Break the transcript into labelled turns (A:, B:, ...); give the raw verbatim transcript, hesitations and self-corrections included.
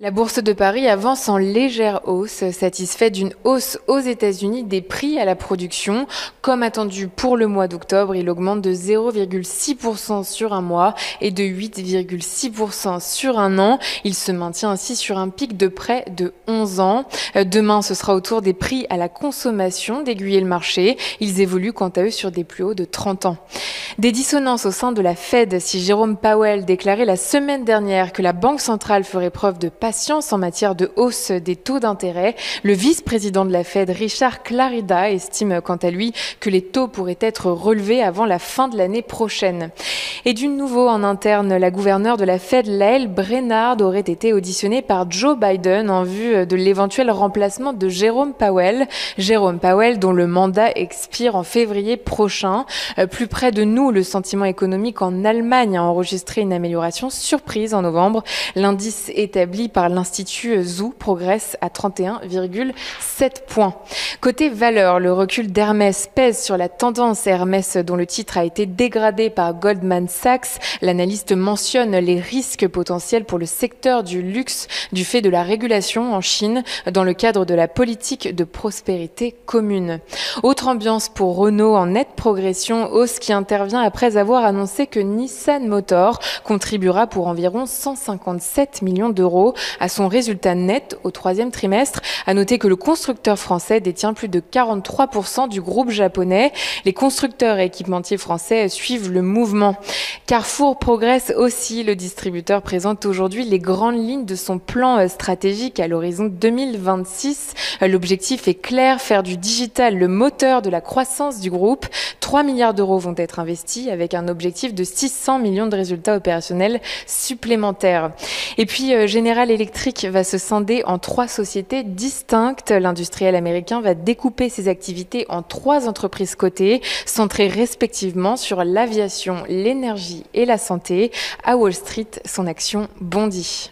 A: La bourse de Paris avance en légère hausse, satisfait d'une hausse aux États-Unis des prix à la production. Comme attendu pour le mois d'octobre, il augmente de zéro virgule six pour cent sur un mois et de huit virgule six pour cent sur un an. Il se maintient ainsi sur un pic de près de onze ans. Demain, ce sera au tour des prix à la consommation d'aiguiller le marché. Ils évoluent quant à eux sur des plus hauts de trente ans. Des dissonances au sein de la Fed. Si Jérôme Powell déclarait la semaine dernière que la Banque centrale ferait preuve de patience en matière de hausse des taux d'intérêt, le vice-président de la Fed, Richard Clarida, estime quant à lui que les taux pourraient être relevés avant la fin de l'année prochaine. Et du nouveau en interne, la gouverneure de la Fed, Lael Brainard, aurait été auditionnée par Joe Biden en vue de l'éventuel remplacement de Jérôme Powell. Jérôme Powell, dont le mandat expire en février prochain. Plus près de nous, le sentiment économique en Allemagne a enregistré une amélioration surprise en novembre. L'indice établi par l'Institut Zoo progresse à trente et un virgule sept points. Côté valeur, le recul d'Hermès pèse sur la tendance. Hermès, dont le titre a été dégradé par Goldman Sachs, l'analyste mentionne les risques potentiels pour le secteur du luxe du fait de la régulation en Chine dans le cadre de la politique de prospérité commune. Autre ambiance pour Renault en nette progression, hausse qui intervient après avoir annoncé que Nissan Motor contribuera pour environ cent cinquante-sept millions d'euros à son résultat net au troisième trimestre. À noter que le constructeur français détient plus de quarante-trois pour cent du groupe japonais. Les constructeurs et équipementiers français suivent le mouvement. Carrefour progresse aussi. Le distributeur présente aujourd'hui les grandes lignes de son plan stratégique à l'horizon deux mille vingt-six. L'objectif est clair, faire du digital le moteur de la croissance du groupe. trois milliards d'euros vont être investis avec un objectif de six cents millions de résultats opérationnels supplémentaires. Et puis, euh, General Electric va se scinder en trois sociétés distinctes. L'industriel américain va découper ses activités en trois entreprises cotées, centrées respectivement sur l'aviation, l'énergie et la santé. À Wall Street, son action bondit.